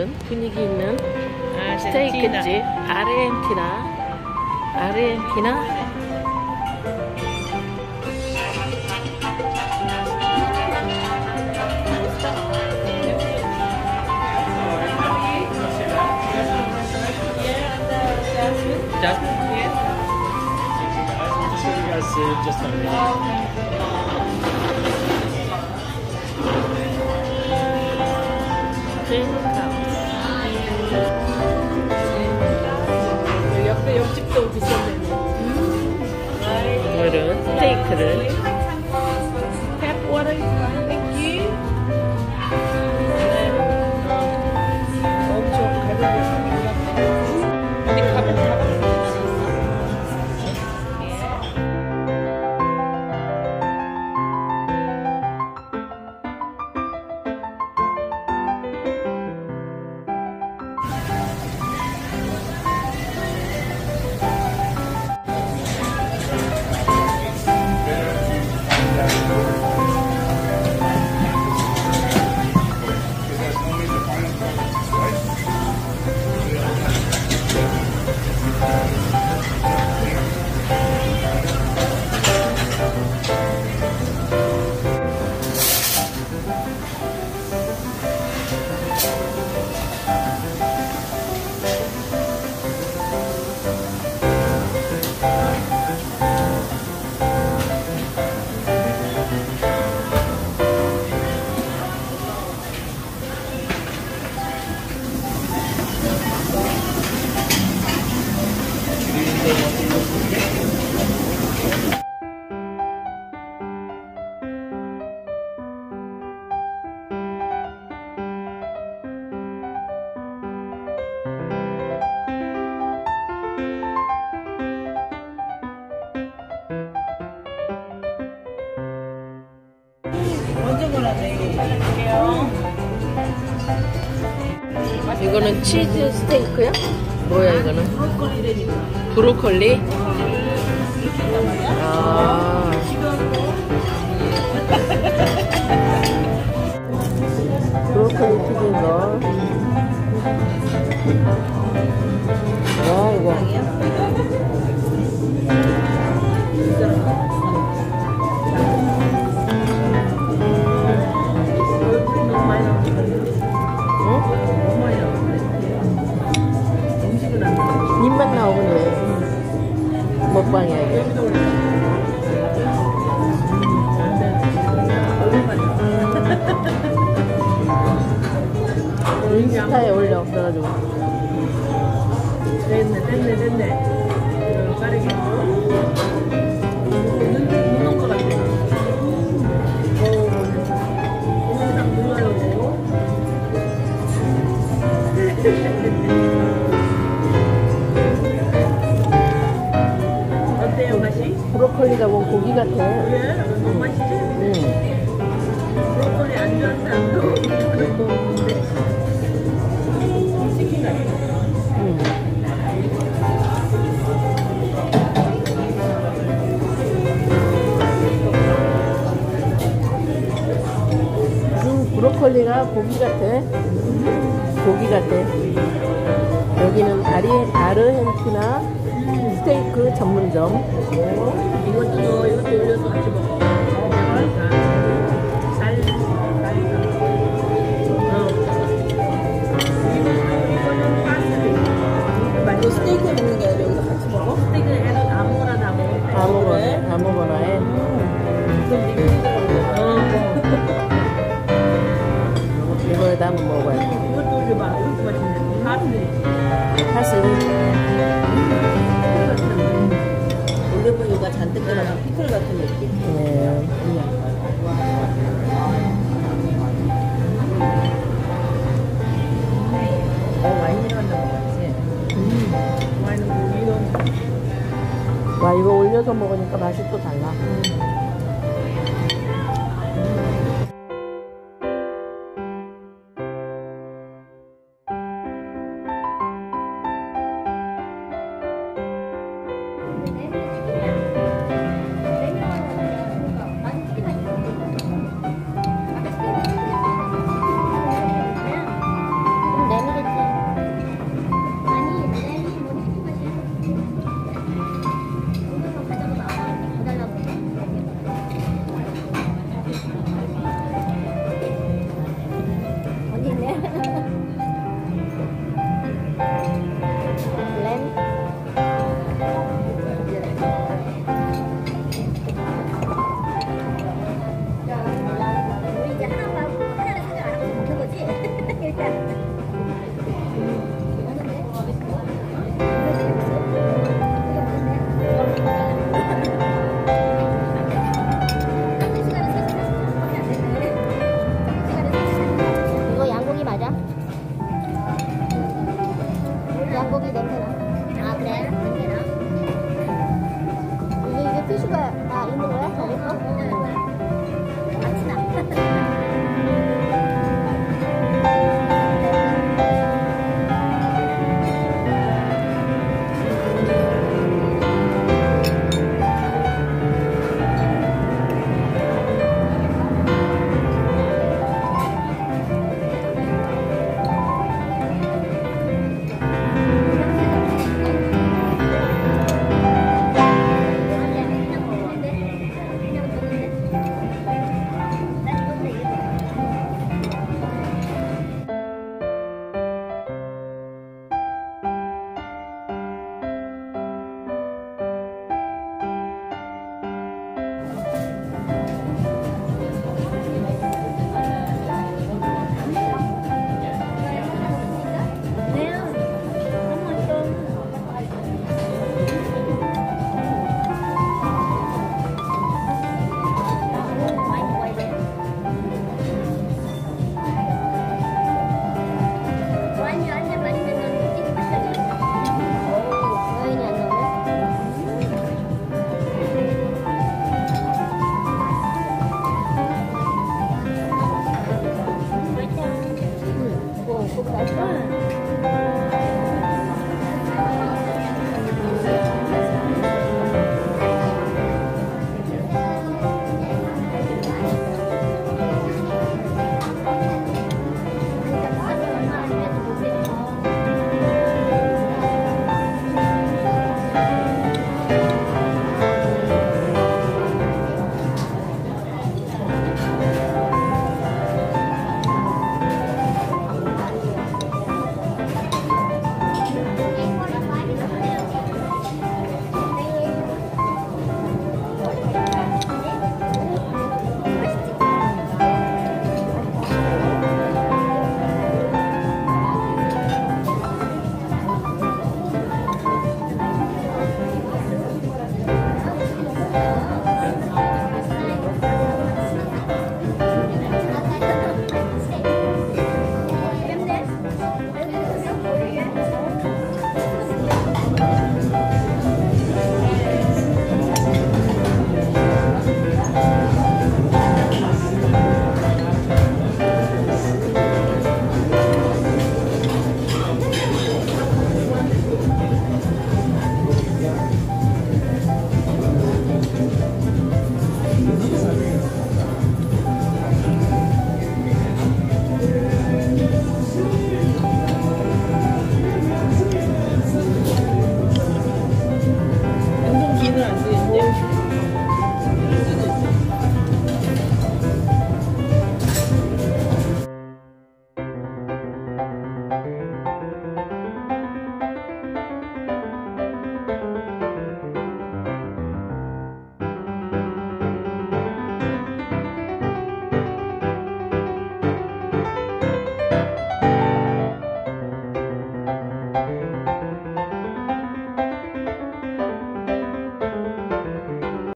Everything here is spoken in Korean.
오늘은 분위기 있는 스테이크집 아르헨티나 Just a minute. 옆집도 비싼데 오늘은 스테이크를 엄청 가격이 근데 가격 이거는 치즈 스테이크야? 뭐야 이거는? 브로콜리? 아. 브로콜리 튀긴 거. 와 이거. 입만 나오네. 먹방이야 이게. 인스타에 올려 그래가지고. 됐네. 빠르게. 묻는 것 같아. 어때요 맛이? 브로콜리가 뭐 고기 같아. 그래? 맛있지? 응. 브로콜리 안 좋아하는 사람도 그것도 없는데 치킨 같아. 응. 브로콜리가 고기 같아. 고기 같아. 여기는 아르헨티나 스테이크 전문점. 이것도 올려서 같이 먹어. 이거 스테이크 먹는 게 아니라 여기서 같이 먹어? 스테이크 해도 아무거나 다 먹어. 아무거나 해. 이거에다 한번 먹어봐야 돼. 이것도 봐. 이것도 맛있네. 파슬리. 올리브유가 잔뜩 들어간 피클 같은 느낌. 네. 와인 들어간다고 먹었지? 와인은 고기는. 와 이거 올려서 먹으니까 맛이 또 달라.